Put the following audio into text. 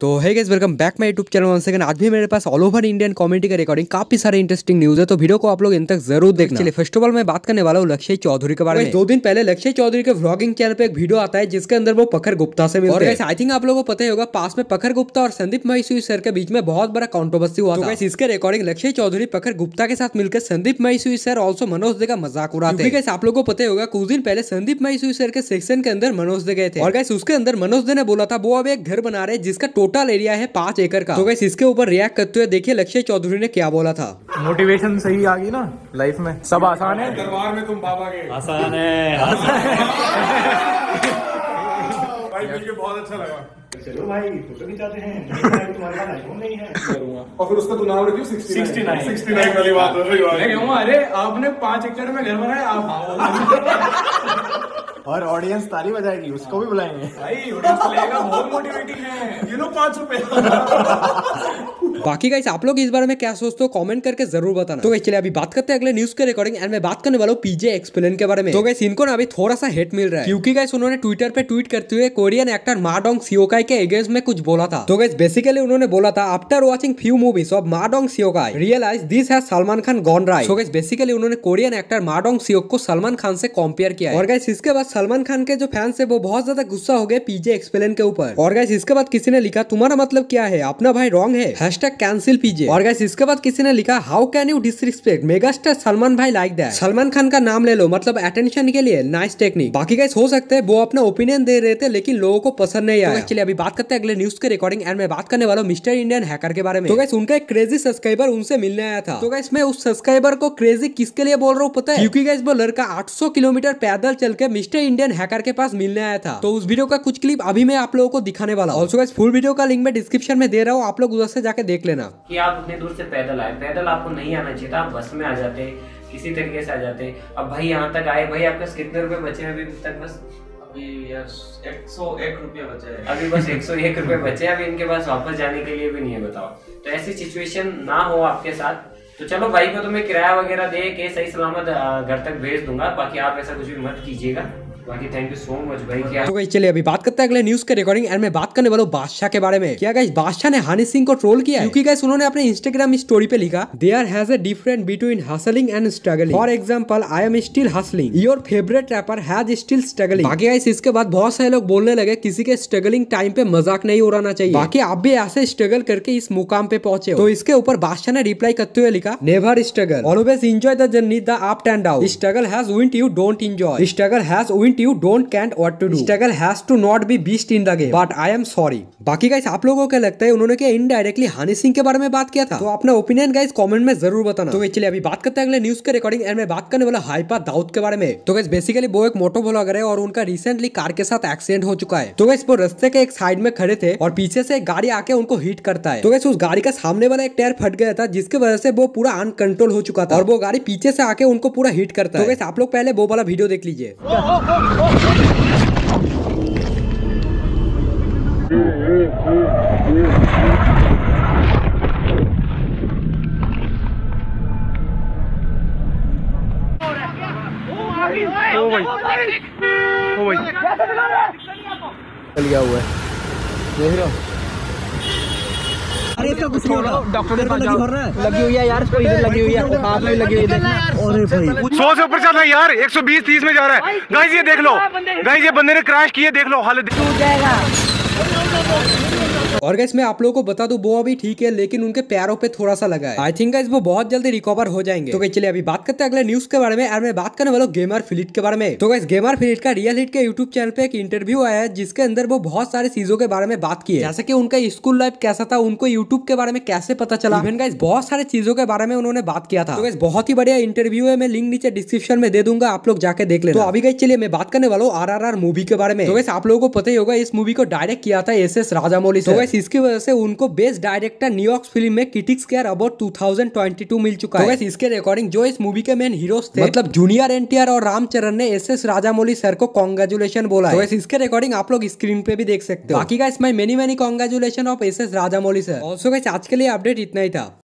तो है guys, welcome back my YouTube channel once again. आज भी मेरे पास ऑल ओवर इंडियन कॉमेडी का रिकॉर्डिंग काफी सारे इंटरेस्टिंग न्यूज है, तो वीडियो को आप लोग इन तक जरूर देखना। चलिए फर्स्ट ऑफ ऑल मैं बात करने वाला हूँ लक्ष्य चौधरी के बारे में। 2 दिन पहले लक्ष्य चौधरी के व्लॉगिंग चैनल पे एक वीडियो आता है जिसके अंदर वो पखर गुप्ता से मिलते हैं। आई थिंक आप लोगों को पता ही होगा, पास में पखर गुप्ता और संदीप माहेश्वरी सर के बीच में बहुत बड़ा कंट्रोवर्सी हुआ था। इसके रिकॉर्डिंग लक्ष्य चौधरी पखर गुप्ता के साथ मिलकर संदीप माहेश्वरी सर ऑल्सो मनोज दे का मजाक उड़ाते हैं। आप लोगों को पता ही होगा, कुछ दिन पहले संदीप माहेश्वरी सर के सेक्शन के अंदर मनोज दे गए थे और गाइस उसके अंदर मनोज दे ने बोला था वो अब एक घर बना रहे जिसका टोटल एरिया है 5 एकड़ का। तो गाइस इसके ऊपर रिएक्ट करते हुए देखिए लक्ष्य चौधरी ने क्या बोला था। मोटिवेशन सही आ गई ना लाइफ में, सब आसान है। दरबार में तुम बाबा के आसान है। भाई मिलके बहुत अच्छा लगा। चलो भाई फोटो खिंचाते हैं। तुम्हारे पास आईफोन नहीं है और फिर उसका तू नाम रखियो 69 वाली बात है। अरे आपने 5 एकड़ में घर बनाया, आप और ऑडियंस ताली बजाएगी, उसको भी बुलाएंगे भाई। ऑडियंस लेगा, बहुत मोटिवेटिंग है। ये लो 5 रुपए। बाकी गाइस आप लोग इस बारे में क्या सोचते हो कमेंट करके जरूर बताना। तो चलिए अभी बात करते हैं अगले न्यूज के रिकॉर्डिंग एंड मैं बात करने वाला हूँ पीजे एक्सप्लेन के बारे में। तो गाइस इनको ना अभी थोड़ा सा हेट मिल रहा है क्योंकि गाइस उन्होंने ट्विटर पे ट्वीट करते हुए Korean actor Ma Dong Seok के अगेंस्ट में कुछ बोला था। तो गाइस बेसिकली उन्होंने बोला था after watching few movies of Ma Dong Seok realize this has Salman Khan gone right. तो गाइस बेसिकली उन्होंने Korean actor Ma Dong Seok को सलमान खान से कंपेयर किया है और गाइस इसके बाद सलमान खान के जो फैंस है वो बहुत ज्यादा गुस्सा हो गए पीजे एक्सप्लेन के ऊपर। और गाइस इसके बाद किसी ने लिखा तुम्हारा मतलब क्या है, अपना भाई रॉन्ग है, #कैंसिल पीजे। और गाइस इसके बाद किसी ने लिखा how can you disrespect megastar Salman भाई लाइक दैट, सलमान खान का नाम ले लो मतलब अटेंशन के लिए, नाइस टेक्निक। बाकी गाइस हो सकता है वो अपना ओपिनियन दे रहे थे लेकिन लोगों को पसंद नहीं आया। चलिए अभी बात करते हैं अगले न्यूज के रिकॉर्डिंग एंड मैं बात करने वाला हूं मिस्टर इंडियन हैकर के बारे में। तो गाइस उनका एक क्रेजी सब्सक्राइबर उनसे मिलने आया था। तो गाइस मैं उस सब्सक्राइबर को क्रेजी किसके लिए बोल रहा हूँ पता है, क्योंकि गाइस वो लड़का 800 किलोमीटर पैदल चल के मिस्टर इंडियन हैकर के पास मिलने आया था। तो उस वीडियो का कुछ क्लिप अभी मैं आप लोगों को दिखाने वाला हूं। ऑल्सो गाइस फुल वीडियो का लिंक मैं डिस्क्रिप्शन में दे रहा हूँ, आप लोग उधर से जाके देख लेना। कि आप उतनी दूर से पैदल आए, पैदल आपको नहीं आना चाहिए था, आप बस में आ जाते, किसी तरीके से आ जाते। अब भाई यहाँ तक आए, भाई आपके कितने रुपए बचे हैं अभी तक? बस अभी 101 रुपये बचे हैं। अभी बस 101 रुपए बचे हैं, अभी इनके पास वापस जाने के लिए भी नहीं है। बताओ, तो ऐसी सिचुएशन ना हो आपके साथ तो चलो भाई को तो मैं किराया वगैरह दे के सही सलामत घर तक भेज दूंगा, बाकी आप ऐसा कुछ भी मत कीजिएगा। बाकी थैंक यू सो मच भाई। क्या तो गाइस चलिए अभी बात करते हैं अगले न्यूज के रिकॉर्डिंग एंड मैं बात करने वाला हूं बादशाह के बारे में। क्या गाइस बादशाह ने हनी सिंह को ट्रोल किया है क्योंकि गाइस उन्होंने अपने इंस्टाग्राम स्टोरी पे लिखा there has a difference between hustling and struggling, for example I am still hustling, your favourite rapper has still struggling. बाकी गाइस इसके बाद बहुत सारे लोग बोलने लगे किसी के स्ट्रगलिंग टाइम पे मजाक नहीं उड़ाना चाहिए, बाकी आप भी ऐसे स्ट्रगल करके इस मुकाम पे पहुंचे हो। तो इसके ऊपर बादशाह ने रिप्लाई करते हुए लिखा never struggle, always enjoy the journey, the up and down, struggle has wind you don't enjoy, struggle has wind you don't can't what to do, struggle has to not be beast in the game but I am sorry। बाकी guys आप लोगों को क्या लगता है उन्होंने क्या indirectly Honey Singh के बारे में बात किया था? तो अपना ओपिनियन गाइस कमेंट में जरूर बताना। तो चलिए अभी बात करते हैं अगले न्यूज के रिकॉर्डिंग एंड मैं बात करने वाला हाइपा दाऊद के बारे में। तो गाइस बेसिकली वो एक मोटो व्लॉगर है और उनका रिसेंटली कार के साथ एक्सीडेंट हो चुका है। तो गाइस वो रास्ते के एक साइड में खड़े थे और पीछे से एक गाड़ी आके उनको हिट करता है। तो गाइस उस गाड़ी का सामने वाला एक टायर फट गया था जिसकी वजह से वो पूरा अनकंट्रोल हो चुका था और वो गाड़ी पीछे से आके उनको पूरा हिट करता है। तो गाइस आप लोग पहले वो वाला वीडियो देख लीजिए। चल गया हुआ है, देख रहे हो? अरे तो कुछ नहीं होगा, डॉक्टर के पास जाओ। लगी हुई है यार, कोई इधर लगी हुई है, हाथ में लगी हुई है। अरे भाई 100 से ऊपर चल रहा है यार, 120-30 में जा रहा है। गाइस ये देख लो, गाइस ये बंदे ने क्रैश किया, देख लो हालत जाएगा। और गाइस मैं आप लोगों को बता दूं वो अभी ठीक है लेकिन उनके पैरों पे थोड़ा सा लगा है। आई थिंक गाइस वो बहुत जल्दी रिकवर हो जाएंगे। तो गाइस चलिए अभी बात करते हैं अगले न्यूज के बारे में और मैं बात करने वाला हूं गेमर फिलिट के बारे में। तो गाइस गेमर फिलिट का रियल हिट के यूट्यूब चैनल पे एक इंटरव्यू आया है जिसके अंदर वो बहुत सारी चीजों के बारे में बात की है, जैसे कि उनका स्कूल लाइफ कैसा था, उनको यूट्यूब के बारे में कैसे पता चला, इवन गाइस बहुत सारी चीजों के बारे में उन्होंने बात किया था। तो गाइस बहुत ही बढ़िया इंटरव्यू है, मैं लिंक नीचे डिस्क्रिप्शन में दे दूंगा, आप लोग जाके देख लेना। तो अभी गाइस चलिए मैं बात करने वाला हूँ RRR मूवी के बारे में। तो गाइस आप लोगों को पता ही होगा इस मूवी को डायरेक्ट किया था SS राजामौली। तो गाइस इसकी वजह से उनको बेस्ट डायरेक्टर न्यूयॉर्क फिल्म में क्रिटिक्स केयर अवार्ड 2022 मिल चुका है। तो इसके रिकॉर्डिंग जो इस मूवी के मेन हीरोज थे मतलब जूनियर NTR और रामचरण ने SS राजामौली सर को कांग्रेचुलेशन बोला है। तो इसके रिकॉर्डिंग आप लोग स्क्रीन पे भी देख सकते हो। बाकी गाइस मैं many congratulation of SS Rajamouli sir. Also guys आज के लिए अपडेट इतना ही था।